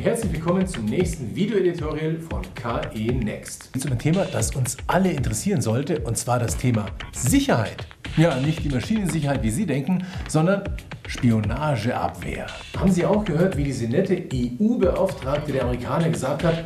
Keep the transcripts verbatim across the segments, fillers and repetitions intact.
herzlich willkommen zum nächsten Video-Editorial von K E Next. Zu einem Thema, das uns alle interessieren sollte, und zwar das Thema Sicherheit. Ja, nicht die Maschinensicherheit, wie Sie denken, sondern Spionageabwehr. Haben Sie auch gehört, wie diese nette E U-Beauftragte der Amerikaner gesagt hat?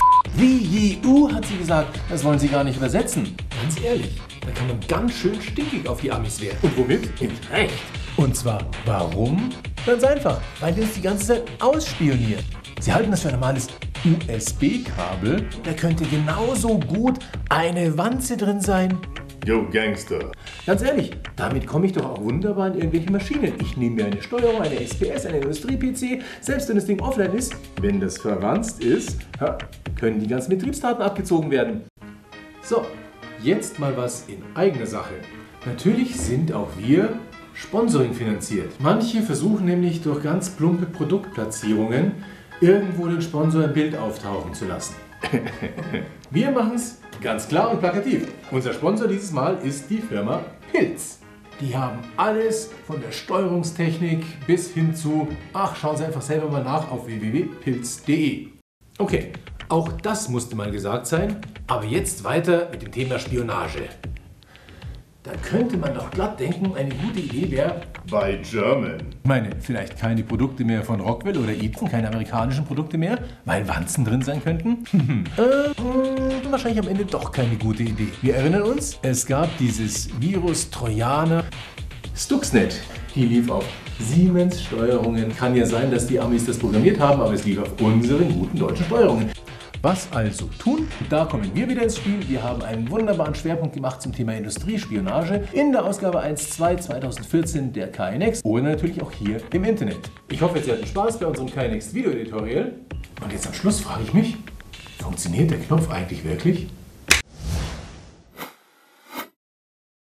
Wie E U, hat sie gesagt, das wollen Sie gar nicht übersetzen. Ganz ehrlich, da kann man ganz schön stinkig auf die Amis werden. Und womit? Mit Recht. Und zwar, warum? Ganz einfach, weil die uns die ganze Zeit ausspionieren. Sie halten das für ein normales U S B-Kabel. Da könnte genauso gut eine Wanze drin sein. Yo, Gangster. Ganz ehrlich, damit komme ich doch auch wunderbar in irgendwelche Maschinen. Ich nehme mir eine Steuerung, eine S P S, einen Industrie-P C, selbst wenn das Ding offline ist. Wenn das verwanzt ist, können die ganzen Betriebsdaten abgezogen werden. So, jetzt mal was in eigener Sache. Natürlich sind auch wir Sponsoring finanziert. Manche versuchen nämlich durch ganz plumpe Produktplatzierungen irgendwo den Sponsor im Bild auftauchen zu lassen. Wir machen es ganz klar und plakativ. Unser Sponsor dieses Mal ist die Firma Pilz. Die haben alles von der Steuerungstechnik bis hin zu, ach, schauen Sie einfach selber mal nach auf w w w punkt pilz punkt de. Okay, auch das musste mal gesagt sein, aber jetzt weiter mit dem Thema Spionage. Da könnte man doch glatt denken, eine gute Idee wäre, Bei German. ich meine, vielleicht keine Produkte mehr von Rockwell oder Epson, keine amerikanischen Produkte mehr, weil Wanzen drin sein könnten. äh, mh, wahrscheinlich am Ende doch keine gute Idee. Wir erinnern uns, es gab dieses Virus Trojaner Stuxnet. Die lief auf Siemens Steuerungen. Kann ja sein, dass die Amis das programmiert haben, aber es lief auf unseren guten deutschen Steuerungen. Was also tun? Da kommen wir wieder ins Spiel. Wir haben einen wunderbaren Schwerpunkt gemacht zum Thema Industriespionage in der Ausgabe eins Punkt zwei zweitausendvierzehn der K E Next oder natürlich auch hier im Internet. Ich hoffe, Sie hatten Spaß bei unserem K E Next Video-Editorial. Und jetzt am Schluss frage ich mich, funktioniert der Knopf eigentlich wirklich?